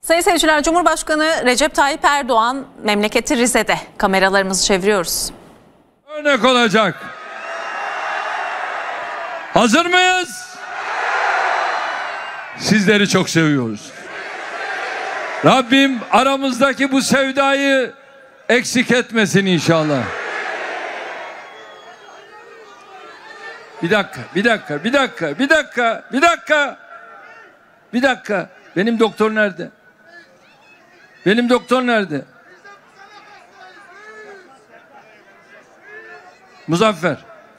Sayın seyirciler, Cumhurbaşkanı Recep Tayyip Erdoğan memleketi Rize'de. Kameralarımızı çeviriyoruz. Örnek olacak. Hazır mıyız? Sizleri çok seviyoruz. Rabbim aramızdaki bu sevdayı eksik etmesin inşallah. Bir dakika. Benim doktor nerede? Benim doktor nerede? Muzaffer.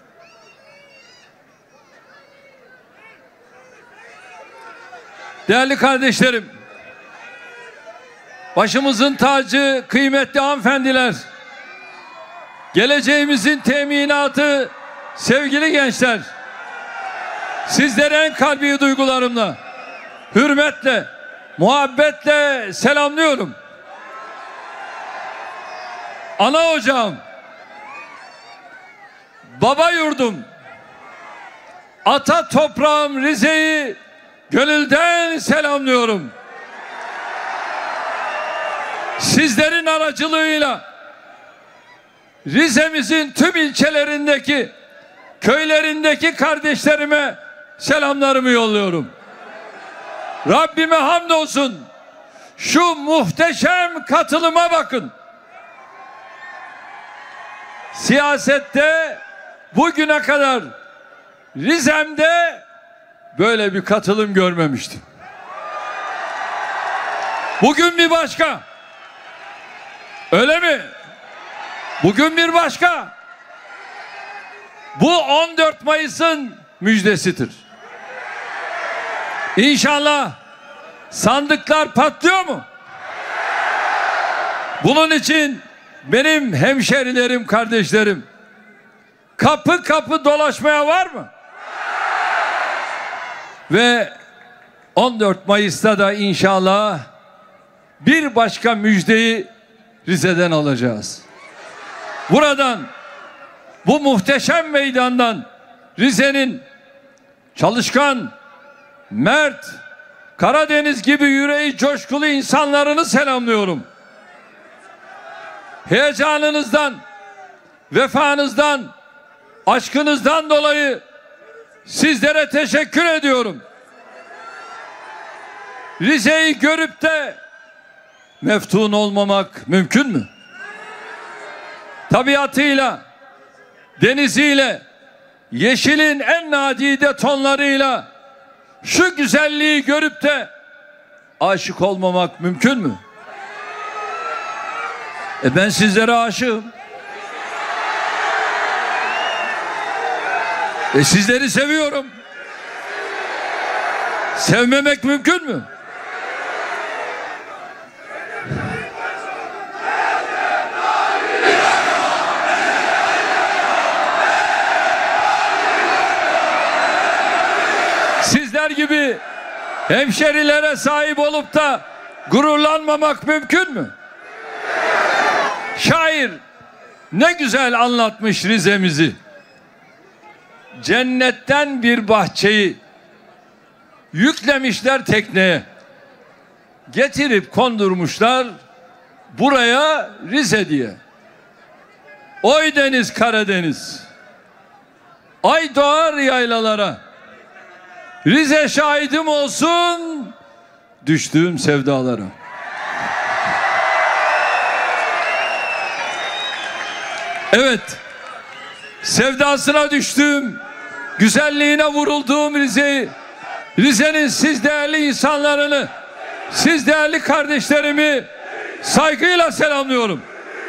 Değerli kardeşlerim, başımızın tacı, kıymetli hanımefendiler, geleceğimizin teminatı, sevgili gençler, sizleri en kalbi duygularımla, hürmetle, muhabbetle selamlıyorum. Ana ocağım, baba yurdum, ata toprağım Rize'yi gönülden selamlıyorum. Sizlerin aracılığıyla Rize'mizin tüm ilçelerindeki, köylerindeki kardeşlerime selamlarımı yolluyorum. Rabbime hamdolsun. Şu muhteşem katılıma bakın. Siyasette bugüne kadar Rize'mde böyle bir katılım görmemiştim. Bugün bir başka. Öyle mi? Bugün bir başka. Bu 14 Mayıs'ın müjdesidir. İnşallah sandıklar patlıyor mu? Bunun için benim hemşerilerim, kardeşlerim, kapı kapı dolaşmaya var mı? Ve 14 Mayıs'ta da inşallah bir başka müjdeyi Rize'den alacağız. Buradan, bu muhteşem meydandan Rize'nin çalışkan, mert, Karadeniz gibi yüreği coşkulu insanlarını selamlıyorum. Heyecanınızdan, vefanızdan, aşkınızdan dolayı sizlere teşekkür ediyorum. Rize'yi görüp de meftun olmamak mümkün mü? Tabiatıyla, deniziyle, yeşilin en nadide tonlarıyla şu güzelliği görüp de aşık olmamak mümkün mü? Ben sizlere aşığım. Sizleri seviyorum. Sevmemek mümkün mü? Sizler gibi hemşerilere sahip olup da gururlanmamak mümkün mü? Şair ne güzel anlatmış Rize'mizi. Cennetten bir bahçeyi yüklemişler tekneye. Getirip kondurmuşlar buraya Rize diye. Oy deniz Karadeniz. Ay doğar yaylalara. Rize şahidim olsun düştüğüm sevdalara. Evet, sevdasına düştüğüm, güzelliğine vurulduğum Rize'yi, Rize'nin siz değerli insanlarını, siz değerli kardeşlerimi saygıyla selamlıyorum.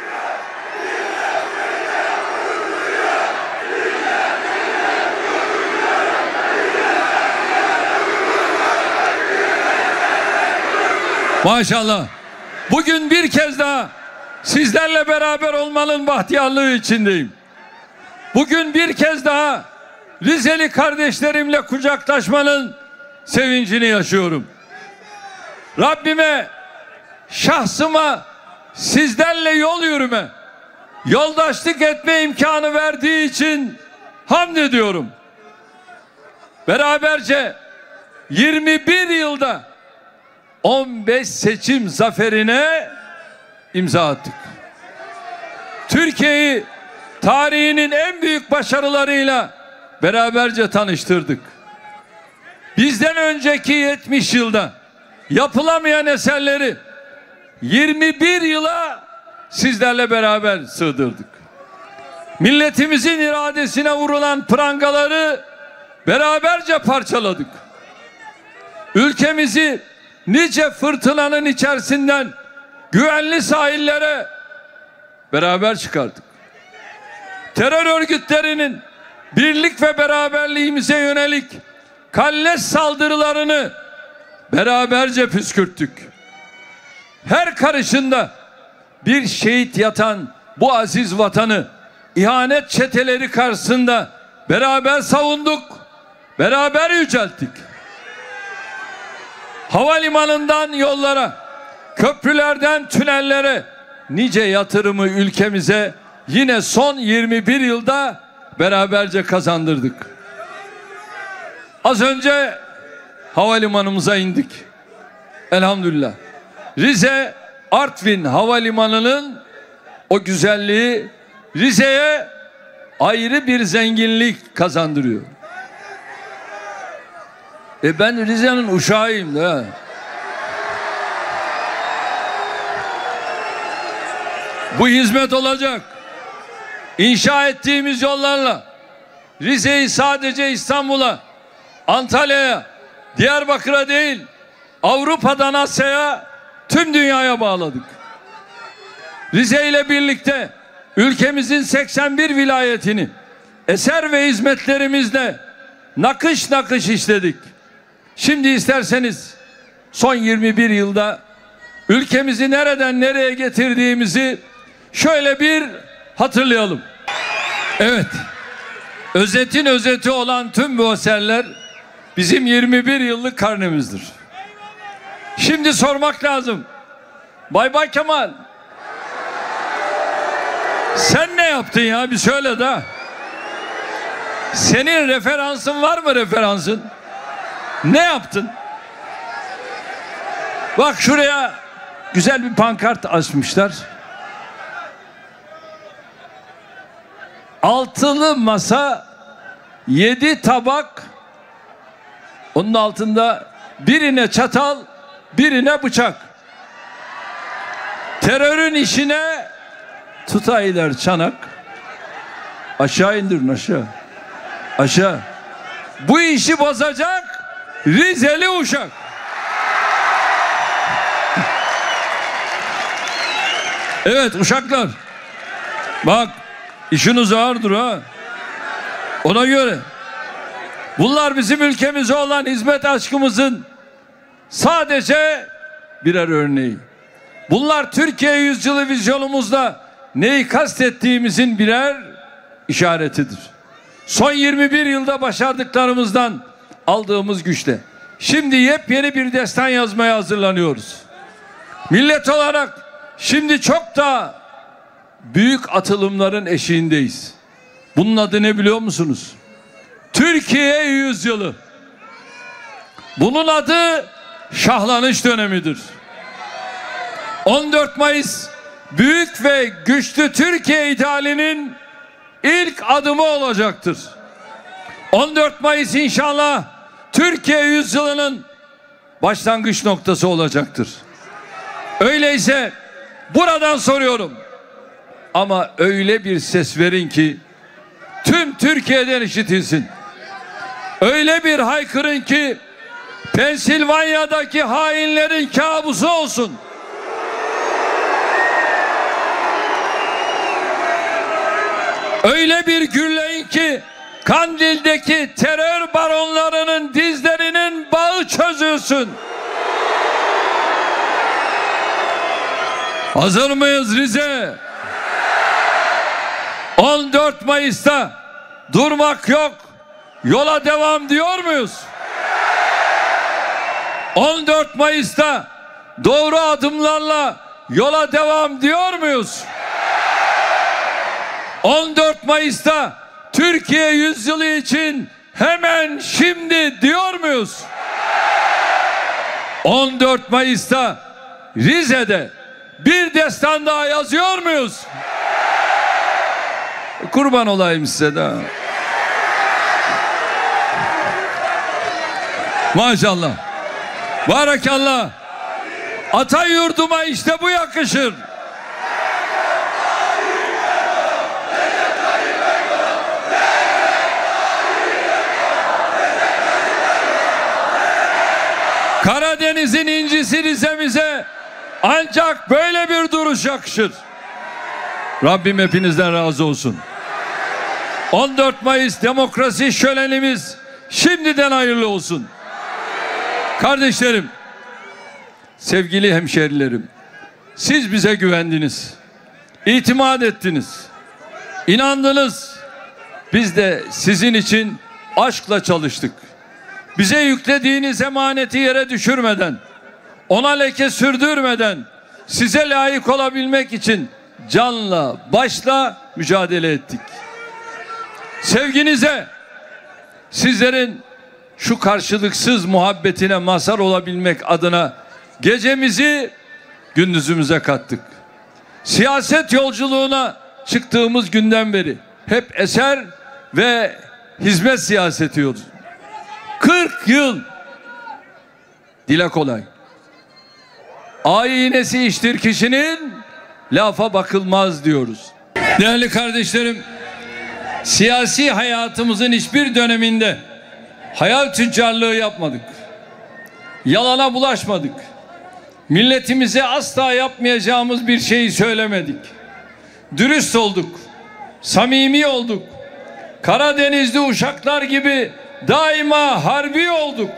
Maşallah. Bugün bir kez daha sizlerle beraber olmanın bahtiyarlığı içindeyim. Bugün bir kez daha Rizeli kardeşlerimle kucaklaşmanın sevincini yaşıyorum. Rabbime, şahsıma sizlerle yol yürüme, yoldaşlık etme imkanı verdiği için hamd ediyorum. Beraberce 21 yılda 15 seçim zaferine imza attık. Türkiye'yi tarihinin en büyük başarılarıyla beraberce tanıştırdık. Bizden önceki 70 yılda yapılamayan eserleri 21 yıla sizlerle beraber sığdırdık. Milletimizin iradesine vurulan prangaları beraberce parçaladık. Ülkemizi nice fırtınanın içerisinden güvenli sahillere beraber çıkardık. Terör örgütlerinin birlik ve beraberliğimize yönelik kalleş saldırılarını beraberce püskürttük. Her karışında bir şehit yatan bu aziz vatanı ihanet çeteleri karşısında beraber savunduk, beraber yücelttik. Havalimanından yollara, köprülerden tünellere nice yatırımı ülkemize yine son 21 yılda beraberce kazandırdık. Az önce havalimanımıza indik. Elhamdülillah. Rize Artvin Havalimanı'nın o güzelliği Rize'ye ayrı bir zenginlik kazandırıyor. Ben Rize'nin uşağıyım da. Bu hizmet olacak. İnşa ettiğimiz yollarla Rize'yi sadece İstanbul'a, Antalya'ya, Diyarbakır'a değil, Avrupa'dan Asya'ya, tüm dünyaya bağladık. Rize ile birlikte ülkemizin 81 vilayetini eser ve hizmetlerimizle nakış nakış işledik. Şimdi isterseniz son 21 yılda ülkemizi nereden nereye getirdiğimizi şöyle bir hatırlayalım. Evet, özetin özeti olan tüm bu eserler bizim 21 yıllık karnemizdir. Şimdi sormak lazım. Bay Kemal, sen ne yaptın ya, bir söyle de. Senin referansın var mı, referansın? Ne yaptın? Bak şuraya güzel bir pankart açmışlar. Altılı masa, 7 tabak, onun altında birine çatal, birine bıçak. Terörün işine tutaylar çanak. Aşağı indirin, aşağı. Aşağı. Bu işi bozacak Rizeli uşak. Evet uşaklar. Bak işiniz ağırdır ha. Ona göre. Bunlar bizim ülkemize olan hizmet aşkımızın sadece birer örneği. Bunlar Türkiye yüzyılı vizyonumuzda neyi kastettiğimizin birer işaretidir. Son 21 yılda başardıklarımızdan aldığımız güçle şimdi yepyeni bir destan yazmaya hazırlanıyoruz. Millet olarak şimdi çok daha büyük atılımların eşiğindeyiz. Bunun adı ne biliyor musunuz? Türkiye yüzyılı. Bunun adı şahlanış dönemidir. 14 Mayıs büyük ve güçlü Türkiye idealinin ilk adımı olacaktır. 14 Mayıs inşallah Türkiye yüzyılının başlangıç noktası olacaktır. Öyleyse buradan soruyorum. Ama öyle bir ses verin ki tüm Türkiye'den işitilsin. Öyle bir haykırın ki Pensilvanya'daki hainlerin kabusu olsun. Öyle bir gürleyin ki Kandil'deki terör baronlarının dizlerinin bağı çözülsün. Hazır mıyız Rize? 14 Mayıs'ta durmak yok, yola devam diyor muyuz? 14 Mayıs'ta doğru adımlarla yola devam diyor muyuz? 14 Mayıs'ta Türkiye yüzyılı için hemen şimdi diyor muyuz? 14 Mayıs'ta Rize'de bir destan daha yazıyor muyuz? Kurban olayım size de. Maşallah. Barakallah. Ata yurduma işte bu yakışır. Karadeniz'in incisi Rize'mize ancak böyle bir duruş yakışır. Rabbim hepinizden razı olsun. 14 Mayıs demokrasi şölenimiz şimdiden hayırlı olsun. Kardeşlerim, sevgili hemşerilerim, siz bize güvendiniz, itimat ettiniz, inandınız. Biz de sizin için aşkla çalıştık. Bize yüklediğiniz emaneti yere düşürmeden, ona leke sürdürmeden, size layık olabilmek için canla, başla mücadele ettik. Sevginize, sizlerin şu karşılıksız muhabbetine mazhar olabilmek adına gecemizi gündüzümüze kattık. Siyaset yolculuğuna çıktığımız günden beri hep eser ve hizmet siyaseti yolu. 40 yıl, dile kolay. Ayinesi iştir kişinin, lafa bakılmaz diyoruz. Değerli kardeşlerim, siyasi hayatımızın hiçbir döneminde hayal tüccarlığı yapmadık. Yalana bulaşmadık. Milletimize asla yapmayacağımız bir şeyi söylemedik. Dürüst olduk. Samimi olduk. Karadenizli uşaklar gibi daima harbi olduk.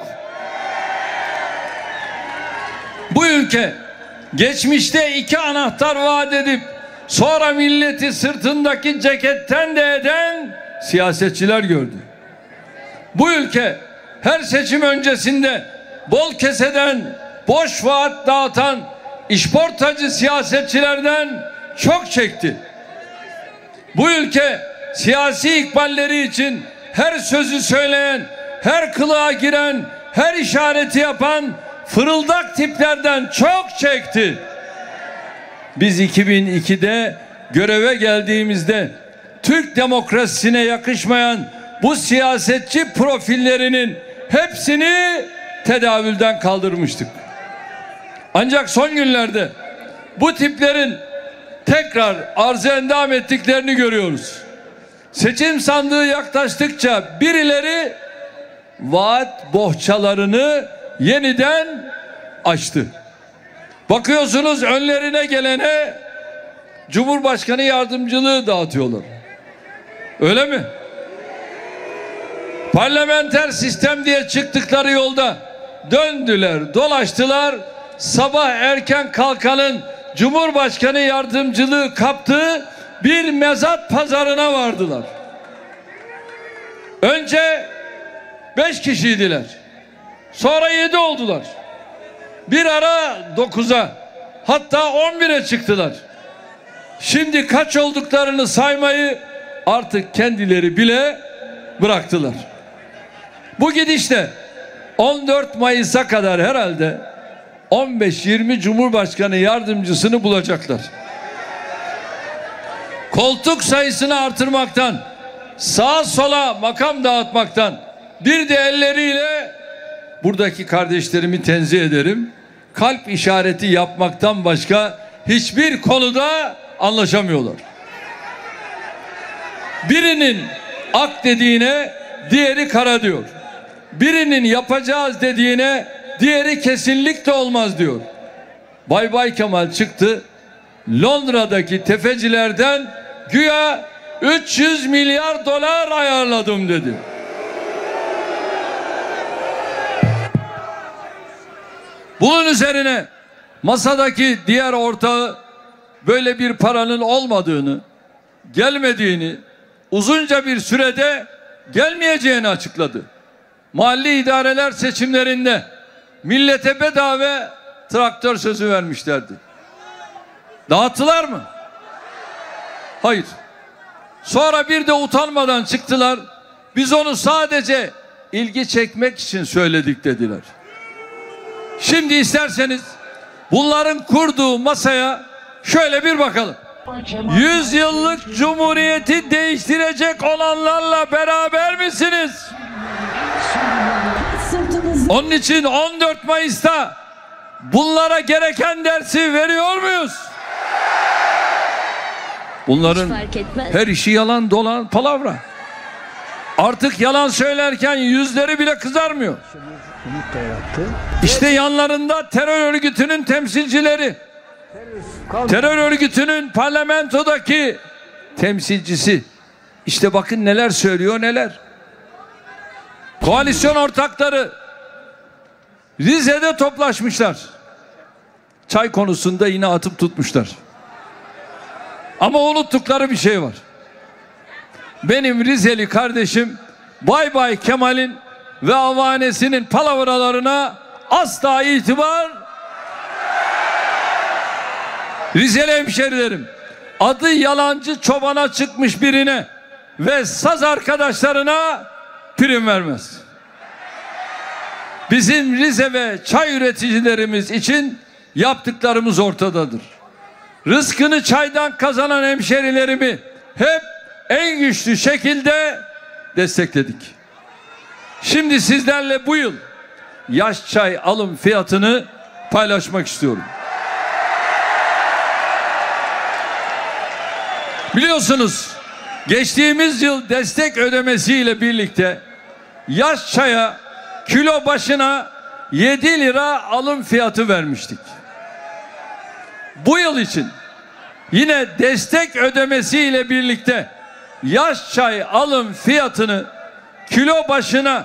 Bu ülke geçmişte 2 anahtar vaat edip sonra milleti sırtındaki ceketten de eden siyasetçiler gördü. Bu ülke her seçim öncesinde bol keseden boş vaat dağıtan işportacı siyasetçilerden çok çekti. Bu ülke siyasi ikballeri için her sözü söyleyen, her kılığa giren, her işareti yapan fırıldak tiplerden çok çekti. Biz 2002'de göreve geldiğimizde Türk demokrasisine yakışmayan bu siyasetçi profillerinin hepsini tedavülden kaldırmıştık. Ancak son günlerde bu tiplerin tekrar arz-ı endam ettiklerini görüyoruz. Seçim sandığı yaklaştıkça birileri vaat bohçalarını yeniden açtı. Bakıyorsunuz önlerine gelene Cumhurbaşkanı yardımcılığı dağıtıyorlar. Öyle mi? Parlamenter sistem diye çıktıkları yolda döndüler, dolaştılar. Sabah erken kalkanın Cumhurbaşkanı yardımcılığı kaptığı bir mezat pazarına vardılar. Önce 5 kişiydiler. Sonra 7 oldular. Bir ara 9'a, hatta 11'e çıktılar. Şimdi kaç olduklarını saymayı artık kendileri bile bıraktılar. Bu gidişle 14 Mayıs'a kadar herhalde 15-20 Cumhurbaşkanı yardımcısını bulacaklar. Koltuk sayısını artırmaktan, sağa sola makam dağıtmaktan, bir de elleriyle buradaki kardeşlerimi tenzih ederim, kalp işareti yapmaktan başka hiçbir konuda anlaşamıyorlar. Birinin ak dediğine diğeri kara diyor. Birinin yapacağız dediğine diğeri kesinlikle olmaz diyor. Bay Kemal çıktı, Londra'daki tefecilerden güya 300 milyar dolar ayarladım dedi. Bunun üzerine masadaki diğer ortağı böyle bir paranın olmadığını, gelmediğini, uzunca bir sürede gelmeyeceğini açıkladı. Mahalli idareler seçimlerinde millete bedava traktör sözü vermişlerdi. Dağıttılar mı? Hayır. Sonra bir de utanmadan çıktılar. Biz onu sadece ilgi çekmek için söyledik dediler. Şimdi isterseniz bunların kurduğu masaya şöyle bir bakalım. 100 yıllık cumhuriyeti değiştirecek olanlarla beraber misiniz? Onun için 14 Mayıs'ta bunlara gereken dersi veriyor muyuz? Bunların her işi yalan dolan palavra. Artık yalan söylerken yüzleri bile kızarmıyor. İşte yanlarında terör örgütünün temsilcileri, terör örgütünün parlamentodaki temsilcisi. İşte bakın neler söylüyor, neler. Koalisyon ortakları Rize'de toplaşmışlar. Çay konusunda yine atıp tutmuşlar. Ama unuttukları bir şey var. Benim Rizeli kardeşim Bay Bay Kemal'in ve avanesinin palavralarına asla itibar. Rizeli hemşerilerim, adı yalancı çobana çıkmış birine ve saz arkadaşlarına prim vermez. Bizim Rize ve çay üreticilerimiz için yaptıklarımız ortadadır. Rızkını çaydan kazanan hemşerilerimi hep en güçlü şekilde destekledik. Şimdi sizlerle bu yıl yaş çay alım fiyatını paylaşmak istiyorum. Biliyorsunuz geçtiğimiz yıl destek ödemesiyle birlikte yaş çaya kilo başına 7 lira alım fiyatı vermiştik. Bu yıl için yine destek ödemesiyle birlikte yaş çay alım fiyatını kilo başına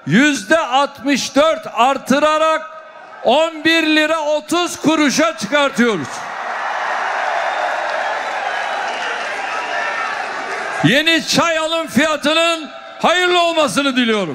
%64 artırarak 11 lira 30 kuruşa çıkartıyoruz. Yeni çay alım fiyatının hayırlı olmasını diliyorum.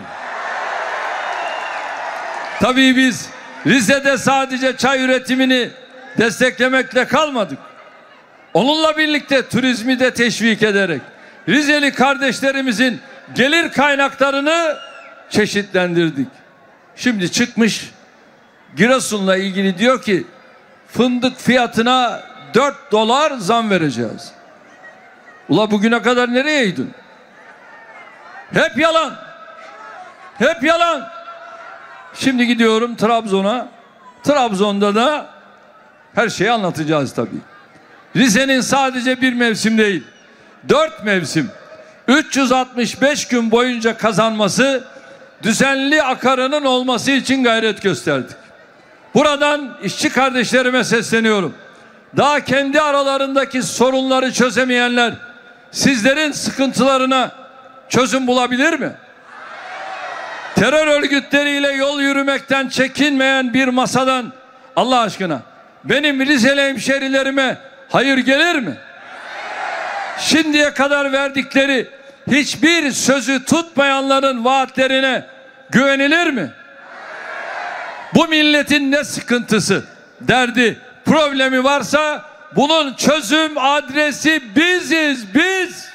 Tabii biz Rize'de sadece çay üretimini desteklemekle kalmadık. Onunla birlikte turizmi de teşvik ederek Rizeli kardeşlerimizin gelir kaynaklarını çeşitlendirdik. Şimdi çıkmış Giresun'la ilgili diyor ki fındık fiyatına 4 dolar zam vereceğiz. Ula bugüne kadar nereyeydin? Hep yalan. Hep yalan. Şimdi gidiyorum Trabzon'a. Trabzon'da da her şeyi anlatacağız tabii. Rize'nin sadece bir mevsim değil, 4 mevsim, 365 gün boyunca kazanması, düzenli akarının olması için gayret gösterdik. Buradan işçi kardeşlerime sesleniyorum. Daha kendi aralarındaki sorunları çözemeyenler, sizlerin sıkıntılarına çözüm bulabilir mi? Terör örgütleriyle yol yürümekten çekinmeyen bir masadan Allah aşkına benim Rizeli hemşerilerime hayır gelir mi? Şimdiye kadar verdikleri hiçbir sözü tutmayanların vaatlerine güvenilir mi? Bu milletin ne sıkıntısı, derdi, problemi varsa bunun çözüm adresi biziz, biz.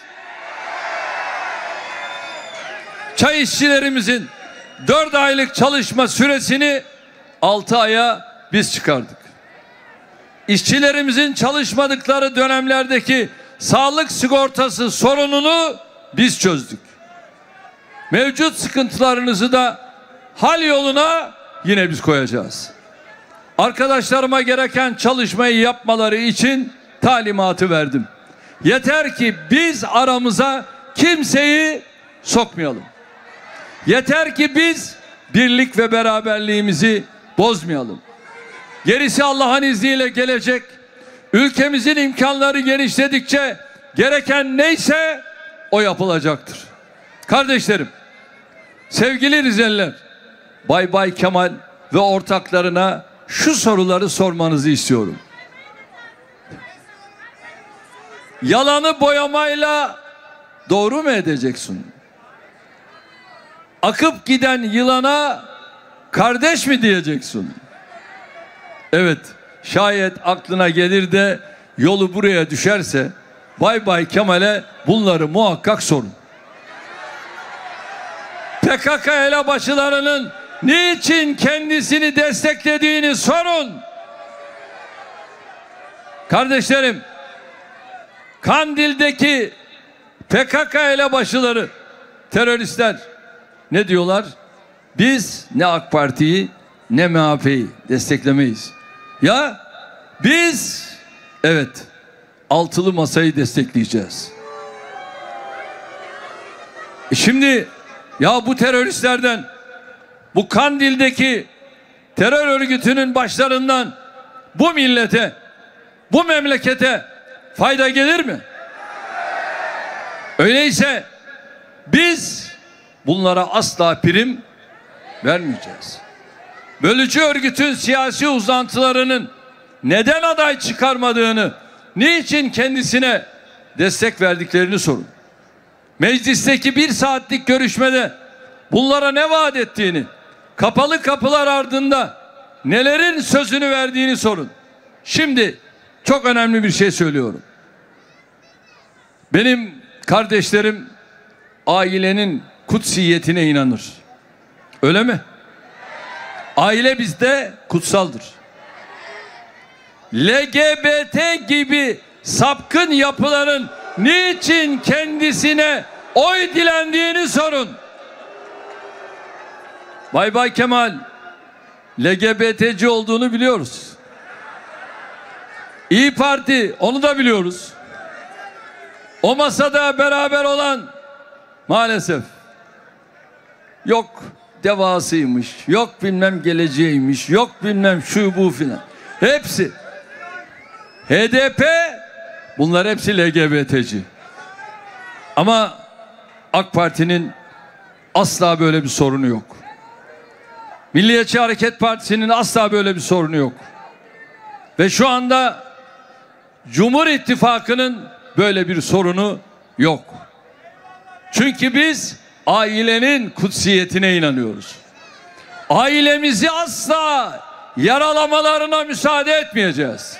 Çay işçilerimizin 4 aylık çalışma süresini 6 aya biz çıkardık. İşçilerimizin çalışmadıkları dönemlerdeki sağlık sigortası sorununu biz çözdük. Mevcut sıkıntılarınızı da hal yoluna yine biz koyacağız. Arkadaşlarıma gereken çalışmayı yapmaları için talimatı verdim. Yeter ki biz aramıza kimseyi sokmayalım. Yeter ki biz birlik ve beraberliğimizi bozmayalım. Gerisi Allah'ın izniyle gelecek. Ülkemizin imkanları genişledikçe gereken neyse o yapılacaktır. Kardeşlerim, sevgili Rizeliler, Bay Bay Kemal ve ortaklarına şu soruları sormanızı istiyorum. Yalanı boyamayla doğru mu edeceksin? Akıp giden yılana kardeş mi diyeceksin? Evet, şayet aklına gelir de yolu buraya düşerse Bay Bay Kemal'e bunları muhakkak sorun. PKK elebaşılarının niçin kendisini desteklediğini sorun. Kardeşlerim, Kandil'deki PKK elebaşıları, teröristler ne diyorlar? Biz ne AK Parti'yi ne MHP'yi desteklemeyiz. Ya biz, evet, altılı masayı destekleyeceğiz. Şimdi ya bu teröristlerden, bu Kandil'deki terör örgütünün başlarından bu millete, bu memlekete fayda gelir mi? Öyleyse biz bunlara asla prim vermeyeceğiz. Bölücü örgütün siyasi uzantılarının neden aday çıkarmadığını, niçin kendisine destek verdiklerini sorun. Meclisteki 1 saatlik görüşmede bunlara ne vaat ettiğini, kapalı kapılar ardında nelerin sözünü verdiğini sorun. Şimdi çok önemli bir şey söylüyorum. Benim kardeşlerim ailenin kutsiyetine inanır. Öyle mi? Aile bizde kutsaldır. LGBT gibi sapkın yapıların niçin kendisine oy dilendiğini sorun. Bay Kemal LGBT'ci olduğunu biliyoruz. İyi Parti, onu da biliyoruz. O masada beraber olan maalesef yok devasıymış, yok bilmem geleceğiymiş, yok bilmem şu bu filan. Hepsi HDP, bunlar hepsi LGBT'ci. Ama AK Parti'nin asla böyle bir sorunu yok. Milliyetçi Hareket Partisi'nin asla böyle bir sorunu yok. Ve şu anda Cumhur İttifakı'nın böyle bir sorunu yok. Çünkü biz ailenin kutsiyetine inanıyoruz. Ailemizi asla yaralamalarına müsaade etmeyeceğiz.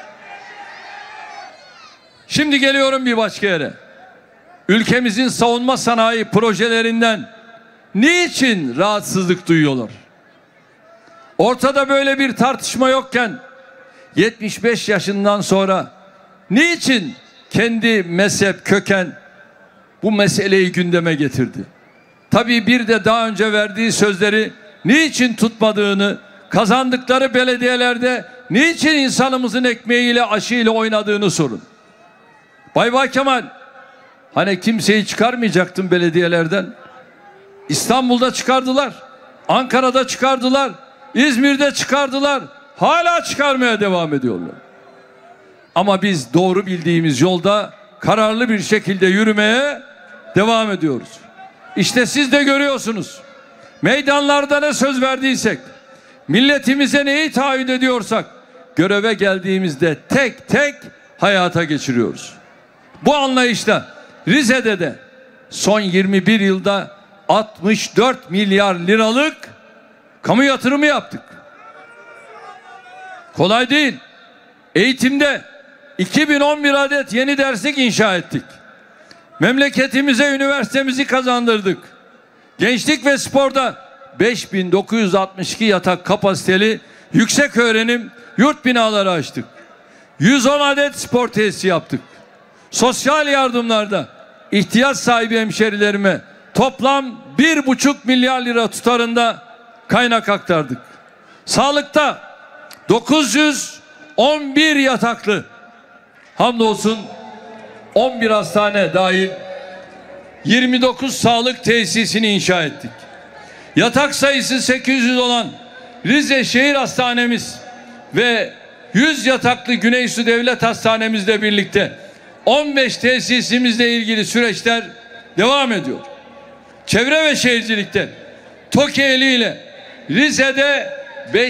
Şimdi geliyorum bir başka yere. Ülkemizin savunma sanayi projelerinden niçin rahatsızlık duyuyorlar? Ortada böyle bir tartışma yokken 75 yaşından sonra niçin kendi mezhep köken bu meseleyi gündeme getirdi? Tabii bir de daha önce verdiği sözleri niçin tutmadığını, kazandıkları belediyelerde niçin insanımızın ekmeğiyle, aşıyla oynadığını sorun. Bay Kemal, hani kimseyi çıkarmayacaktın belediyelerden? İstanbul'da çıkardılar, Ankara'da çıkardılar, İzmir'de çıkardılar, hala çıkarmaya devam ediyorlar. Ama biz doğru bildiğimiz yolda kararlı bir şekilde yürümeye devam ediyoruz. İşte siz de görüyorsunuz. Meydanlarda ne söz verdiysek, milletimize neyi taahhüt ediyorsak, göreve geldiğimizde tek tek hayata geçiriyoruz. Bu anlayışla Rize'de de son 21 yılda 64 milyar liralık kamu yatırımı yaptık. Kolay değil. Eğitimde 2011 adet yeni derslik inşa ettik. Memleketimize üniversitemizi kazandırdık. Gençlik ve sporda 5962 yatak kapasiteli yüksek öğrenim yurt binaları açtık. 110 adet spor tesisi yaptık. Sosyal yardımlarda ihtiyaç sahibi hemşerilerime toplam 1,5 milyar lira tutarında kaynak aktardık. Sağlıkta 911 yataklı, hamdolsun 11 hastane dahil 29 sağlık tesisini inşa ettik. Yatak sayısı 800 olan Rize Şehir Hastanemiz ve 100 yataklı Güneysu Devlet Hastanemizle birlikte 15 tesisimizle ilgili süreçler devam ediyor. Çevre ve Şehircilik'te TOKİ eliyle Rize'de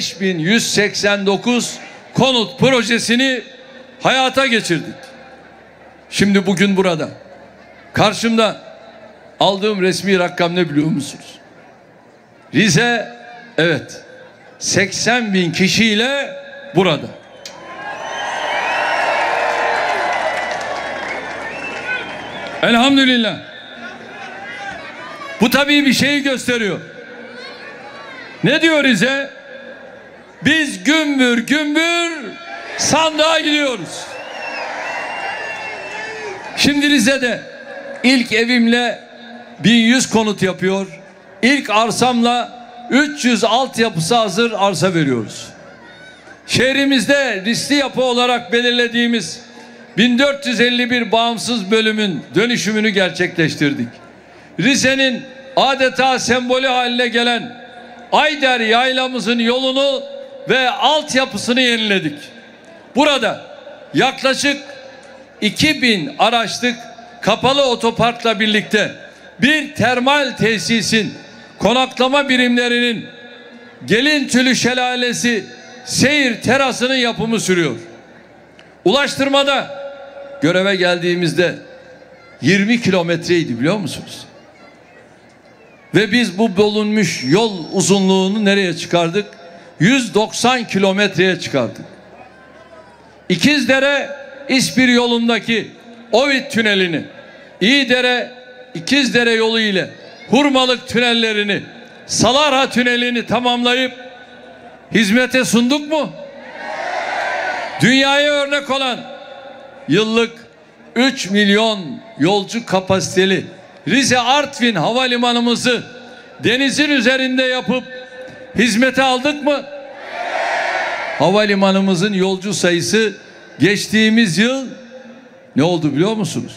5189 konut projesini hayata geçirdik. Şimdi bugün burada karşımda aldığım resmi rakam ne biliyor musunuz? Rize, evet, 80 bin kişiyle burada. Elhamdülillah. Bu tabii bir şeyi gösteriyor. Ne diyor Rize? Biz gümbür gümbür sandığa gidiyoruz. Şimdi Rize'de ilk evimle 1100 konut yapıyor. İlk arsamla 300 altyapısı hazır arsa veriyoruz. Şehrimizde riskli yapı olarak belirlediğimiz 1451 bağımsız bölümün dönüşümünü gerçekleştirdik. Rize'nin adeta sembolü haline gelen Ayder Yaylamızın yolunu ve altyapısını yeniledik. Burada yaklaşık 2000 araçlık kapalı otoparkla birlikte bir termal tesisin, konaklama birimlerinin, Gelintülü Şelalesi, seyir terasının yapımı sürüyor. Ulaştırmada göreve geldiğimizde 20 kilometreydi, biliyor musunuz? Ve biz bu bölünmüş yol uzunluğunu nereye çıkardık? 190 kilometreye çıkardık. İkizdere İspir yolundaki Ovid tünelini, İyidere İkizdere yolu ile Hurmalık tünellerini, Salarha tünelini tamamlayıp hizmete sunduk mu? Dünyaya örnek olan yıllık 3 milyon yolcu kapasiteli Rize Artvin havalimanımızı denizin üzerinde yapıp hizmete aldık mı? Havalimanımızın yolcu sayısı geçtiğimiz yıl ne oldu biliyor musunuz?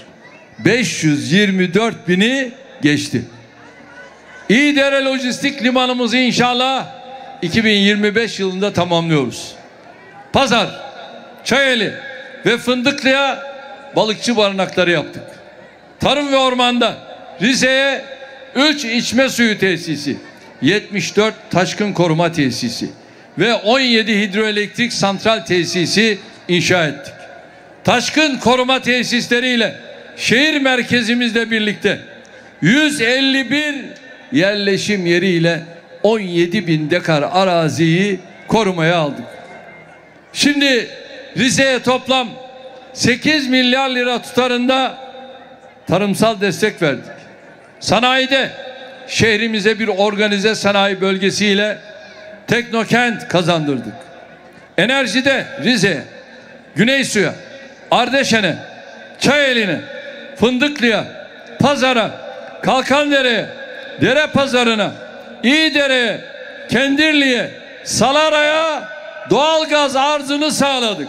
524 bini geçti. İyidere Lojistik Limanımızı inşallah 2025 yılında tamamlıyoruz. Pazar, Çayeli ve Fındıklı'ya balıkçı barınakları yaptık. Tarım ve ormanda Rize'ye 3 içme suyu tesisi, 74 taşkın koruma tesisi ve 17 hidroelektrik santral tesisi inşa ettik. Taşkın koruma tesisleriyle şehir merkezimizle birlikte 151 yerleşim yeriyle 17 bin dekar araziyi korumaya aldık. Şimdi Rize'ye toplam 8 milyar lira tutarında tarımsal destek verdik. Sanayide şehrimize bir organize sanayi bölgesiyle teknokent kazandırdık. Enerjide Rize'ye, Güneysu'ya, Ardeşen'e, Çayeli'ne, Fındıklı'ya, Pazar'a, Kalkandere'ye, Derepazarı'na, İyidere'ye, Kendirli'ye, Salara'ya doğalgaz arzını sağladık.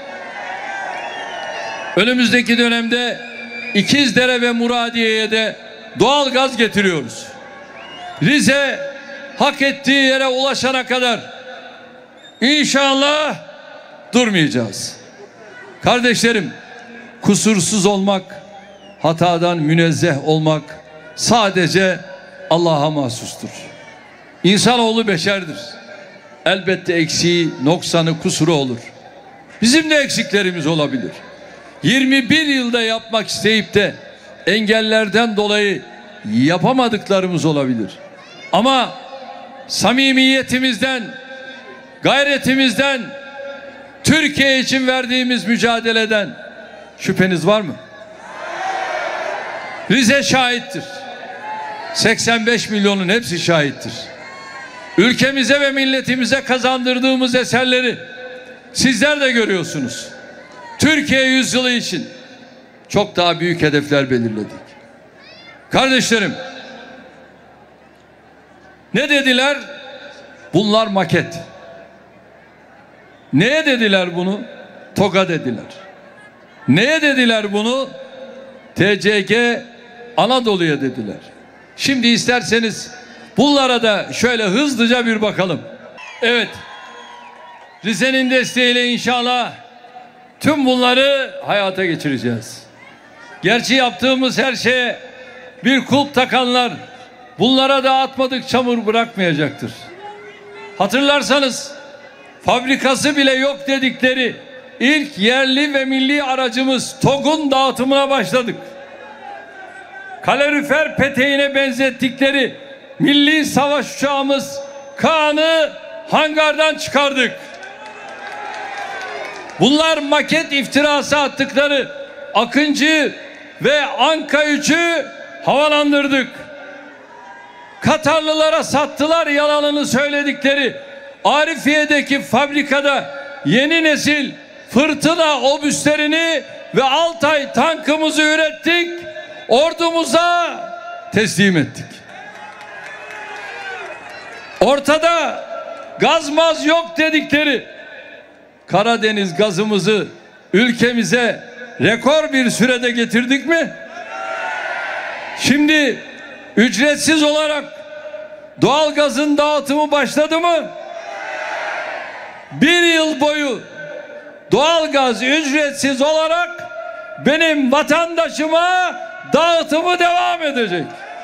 Önümüzdeki dönemde İkizdere ve Muradiye'ye de doğalgaz getiriyoruz. Rize hak ettiği yere ulaşana kadar inşallah durmayacağız. Kardeşlerim, kusursuz olmak, hatadan münezzeh olmak sadece Allah'a mahsustur. İnsanoğlu beşerdir. Elbette eksiği, noksanı, kusuru olur. Bizim de eksiklerimiz olabilir. 21 yılda yapmak isteyip de engellerden dolayı yapamadıklarımız olabilir. Ama samimiyetimizden, gayretimizden, Türkiye için verdiğimiz mücadeleden şüpheniz var mı? Rize şahittir. 85 milyonun hepsi şahittir. Ülkemize ve milletimize kazandırdığımız eserleri sizler de görüyorsunuz. Türkiye yüzyılı için çok daha büyük hedefler belirledik. Kardeşlerim, ne dediler? Bunlar maket. Neye dediler bunu? TOG'a dediler. Neye dediler bunu? TCG Anadolu'ya dediler. Şimdi isterseniz bunlara da şöyle hızlıca bir bakalım. Evet, Rize'nin desteğiyle inşallah tüm bunları hayata geçireceğiz. Gerçi yaptığımız her şeye bir kulp takanlar bunlara da atmadık çamur bırakmayacaktır. Hatırlarsanız fabrikası bile yok dedikleri ilk yerli ve milli aracımız TOG'un dağıtımına başladık. Kalorifer peteğine benzettikleri milli savaş uçağımız Kaan'ı hangardan çıkardık. Bunlar maket iftirası attıkları Akıncı ve Anka 3'ü havalandırdık. Katarlılara sattılar yalanını söyledikleri Arifiye'deki fabrikada yeni nesil fırtına obüslerini ve Altay tankımızı ürettik, ordumuza teslim ettik. Ortada gaz yok dedikleri Karadeniz gazımızı ülkemize rekor bir sürede getirdik mi? Şimdi ücretsiz olarak doğalgazın dağıtımı başladı mı? Bir yıl boyu doğalgaz ücretsiz olarak benim vatandaşıma dağıtımı devam edecek.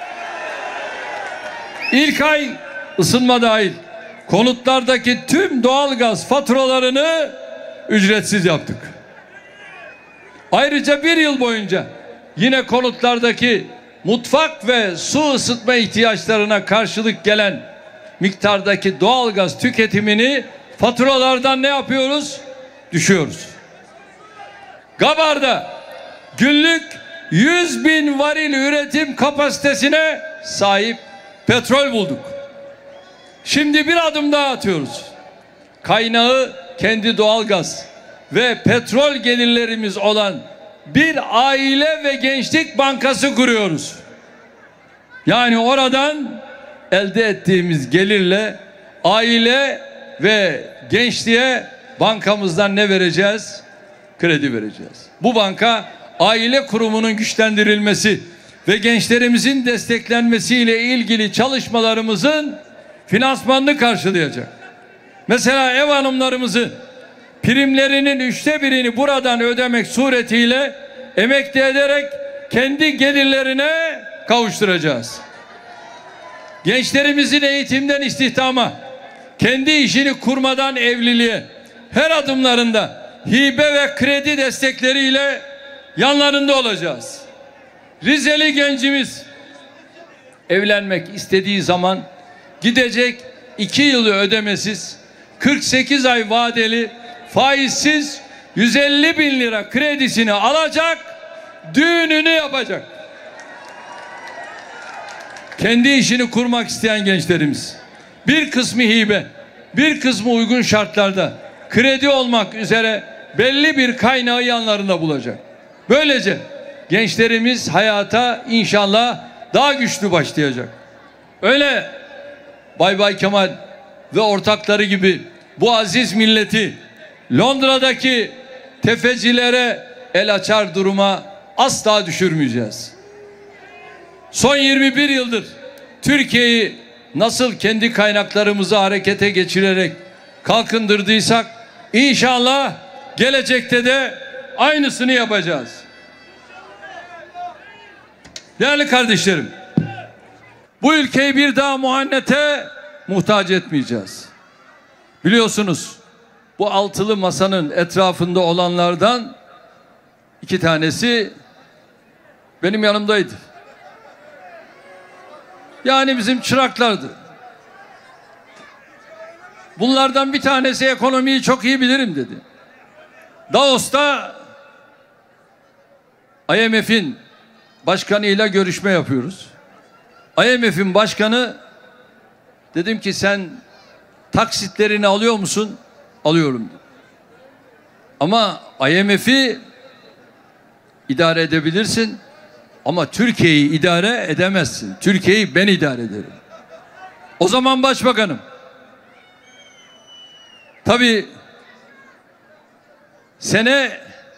İlk ay ısınma dahil konutlardaki tüm doğalgaz faturalarını ücretsiz yaptık. Ayrıca bir yıl boyunca yine konutlardaki mutfak ve su ısıtma ihtiyaçlarına karşılık gelen miktardaki doğalgaz tüketimini faturalardan ne yapıyoruz? Düşüyoruz. Gabar'da günlük 100.000 varil üretim kapasitesine sahip petrol bulduk. Şimdi bir adım daha atıyoruz. Kaynağı kendi doğalgaz ve petrol gelirlerimiz olan bir aile ve gençlik bankası kuruyoruz. Yani oradan elde ettiğimiz gelirle aile ve gençliğe bankamızdan ne vereceğiz? Kredi vereceğiz. Bu banka aile kurumunun güçlendirilmesi ve gençlerimizin desteklenmesiyle ilgili çalışmalarımızın finansmanını karşılayacak. Mesela ev hanımlarımızı primlerinin 1/3'ini buradan ödemek suretiyle emekli ederek kendi gelirlerine kavuşturacağız. Gençlerimizin eğitimden istihdama, kendi işini kurmadan evliliğe her adımlarında hibe ve kredi destekleriyle yanlarında olacağız. Rizeli gencimiz evlenmek istediği zaman gidecek 2 yılı ödemesiz 48 ay vadeli faizsiz 150.000 lira kredisini alacak, düğününü yapacak. Kendi işini kurmak isteyen gençlerimiz bir kısmı hibe, bir kısmı uygun şartlarda kredi olmak üzere belli bir kaynağı yanlarında bulacak. Böylece gençlerimiz hayata inşallah daha güçlü başlayacak. Öyle Bay Kemal ve ortakları gibi bu aziz milleti Londra'daki tefecilere el açar duruma asla düşürmeyeceğiz. Son 21 yıldır Türkiye'yi nasıl kendi kaynaklarımızı harekete geçirerek kalkındırdıysak inşallah gelecekte de aynısını yapacağız. Değerli kardeşlerim, bu ülkeyi bir daha muhannete muhtaç etmeyeceğiz. Biliyorsunuz bu altılı masanın etrafında olanlardan 2 tanesi benim yanımdaydı. Yani bizim çıraklardı. Bunlardan bir tanesi ekonomiyi çok iyi bilirim dedi. Davos'ta IMF'in başkanıyla görüşme yapıyoruz. IMF'in başkanı, dedim ki sen taksitlerini alıyor musun? Alıyorum dedi. Ama IMF'i idare edebilirsin ama Türkiye'yi idare edemezsin. Türkiye'yi ben idare ederim. O zaman başbakanım. Tabii sene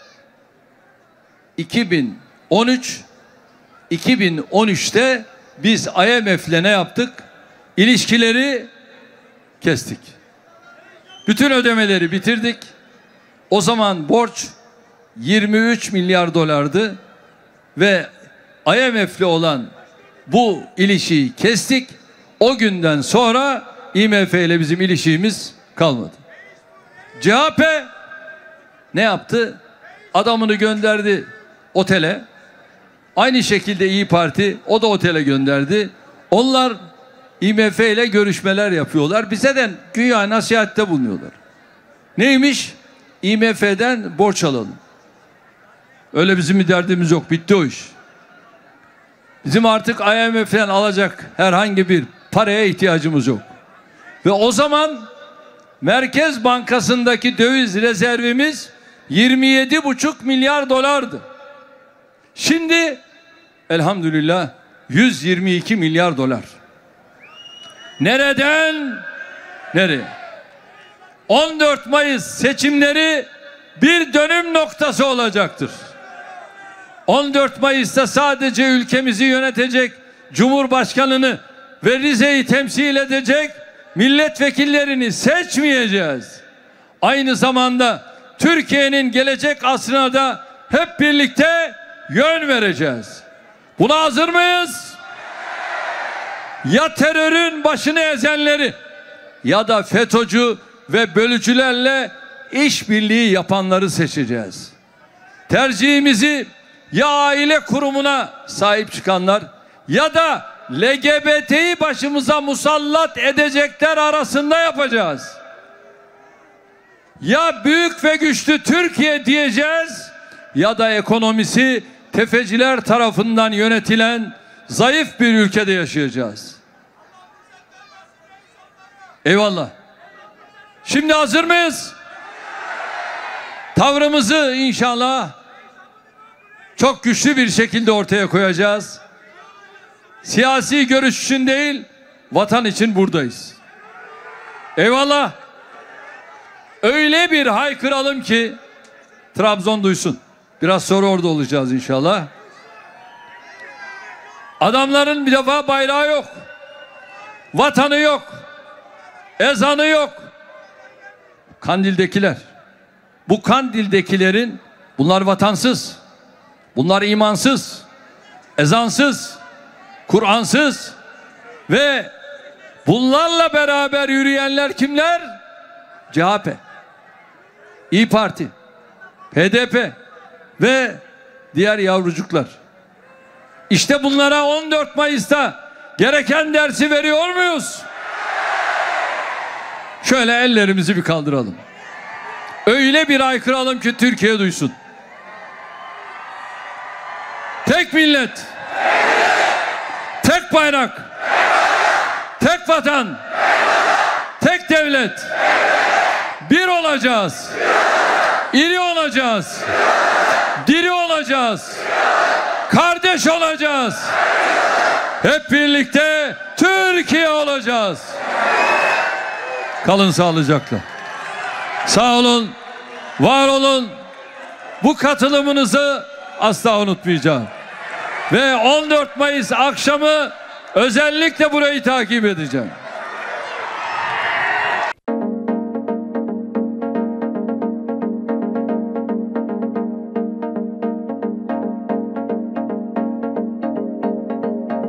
2013'te biz IMF'le ne yaptık? İlişkileri kestik. Bütün ödemeleri bitirdik. O zaman borç 23 milyar dolardı ve IMF'le olan bu ilişkiyi kestik. O günden sonra IMF ile bizim ilişkimiz kalmadı. CHP ne yaptı? Adamını gönderdi otele. Aynı şekilde İYİ Parti o da otele gönderdi. Onlar IMF ile görüşmeler yapıyorlar. Bize de güya nasihatte bulunuyorlar. Neymiş? IMF'den borç alalım. Öyle bizim bir derdimiz yok. Bitti o iş. Bizim artık IMF'den alacak herhangi bir paraya ihtiyacımız yok. Ve o zaman Merkez Bankası'ndaki döviz rezervimiz 27,5 milyar dolardı. Şimdi elhamdülillah 122 milyar dolar. Nereden nereye? 14 Mayıs seçimleri bir dönüm noktası olacaktır. 14 Mayıs'ta sadece ülkemizi yönetecek Cumhurbaşkanını ve Rize'yi temsil edecek milletvekillerini seçmeyeceğiz. Aynı zamanda Türkiye'nin gelecek asrına da hep birlikte yön vereceğiz. Buna hazır mıyız? Ya terörün başını ezenleri ya da FETÖ'cü ve bölücülerle işbirliği yapanları seçeceğiz. Tercihimizi ya aile kurumuna sahip çıkanlar ya da LGBT'yi başımıza musallat edecekler arasında yapacağız. Ya büyük ve güçlü Türkiye diyeceğiz ya da ekonomisi tefeciler tarafından yönetilen zayıf bir ülkede yaşayacağız. Eyvallah. Şimdi hazır mıyız? Tavrımızı inşallah çok güçlü bir şekilde ortaya koyacağız. Siyasi görüş için değil, vatan için buradayız. Eyvallah. Öyle bir haykıralım ki Trabzon duysun. Biraz sonra orada olacağız inşallah. Adamların bir defa bayrağı yok. Vatanı yok. Ezanı yok. Kandil'dekiler. Bu Kandil'dekilerin bunlar vatansız. Bunlar imansız. Ezansız. Kur'ansız. Ve bunlarla beraber yürüyenler kimler? CHP, İYİ Parti, HDP ve diğer yavrucuklar. İşte bunlara 14 Mayıs'ta gereken dersi veriyor muyuz? Şöyle ellerimizi bir kaldıralım. Öyle bir haykıralım ki Türkiye duysun. Tek millet, tek bayrak, tek vatan, tek devlet. Bir olacağız. İri olacağız. Diri olacağız. Kardeş olacağız. Hep birlikte Türkiye olacağız. Kalın sağlıcakla. Sağ olun, var olun. Bu katılımınızı asla unutmayacağım. Ve 14 Mayıs akşamı özellikle burayı takip edeceğim.